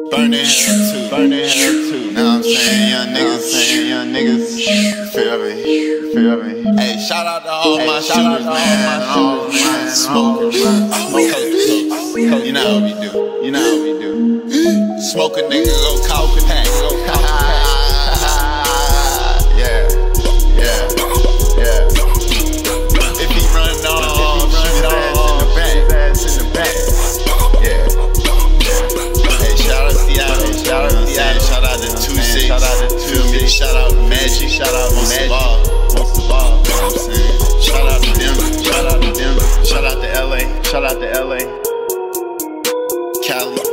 Burning hell too, burning hell too. Know what I'm saying? Young niggas, feel me? Hey, shout out to all my shooters, man. Smoking, you know how we do, Smoke a nigga, go cop a pack, Yeah. If he running off, shoot his ass in the back. Yeah. Hey, shout out to shout out to 26, shout out to Magic, shout out most of all, you know what I'm saying? Shout out to them, shout out to LA, Cali,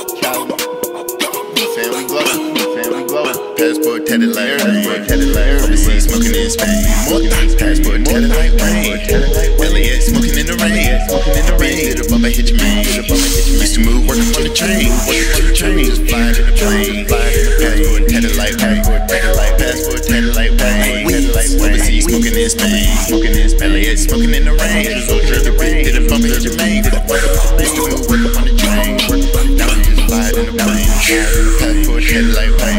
family glowing, passport tatted like rain, overseas smoking in Spain, passport tatted like rain, LAX smoking in the rain, hit a bumper, hit your main, used to move working on the train, just flying in the plane, passport tatted like rain, overseas smoking in Spain, LAX smoking in the rain, hit a bumper, hit your main, used to move working on the train, now we just flying in the plane, passport tatted like rain,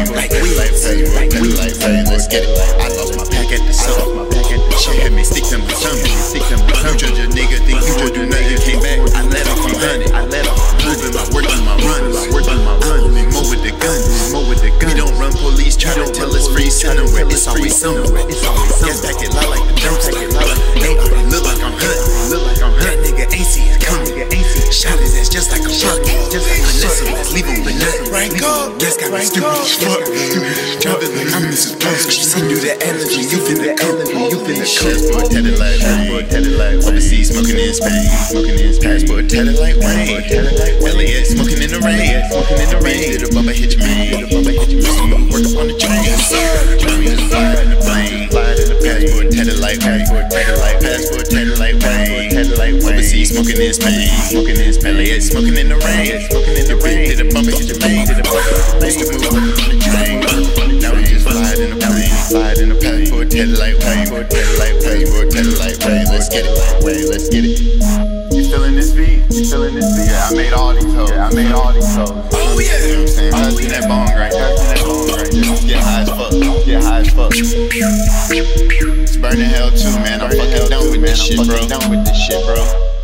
let's get it. I lost my pack at the sun. She had me stick to my tongue. You judge a nigga, think you judge a nigga. Came back, I let off from 100. Moving my work and my runs. I'm moving more with the guns. We don't run, police try to tell us free somewhere. It's always somewhere. Gas pack it loud like the dumpster. Look like I'm hunting. That nigga ain't see it coming. Shot his ass just like a bucket. Leave him with nothing. Yes, got me stupid as fuck. Driving like I'm Mrs. Busk. Send you the energy, you finna come. Passport tatted like rain. Overseas smoking in Spain. Passport tatted like rain. LAX smoking in the rain. Hit a bumper, hit your main. Used to move work up on the train. Just fly in the plane. Passport tatted like rain. Overseas smoking in Spain. LAX smoking in the rain. Hit a bumper, hit your main. Used to move work up on the train. Now we just fly in the plane. Passport tatted like rain. Let's get it. You feeling this beat? Yeah, I made all these hoes. Oh yeah. You know what I'm saying? Touching that bong right there. Get high as fuck. It's burning hell too, man. I'm fucking done with this shit, bro.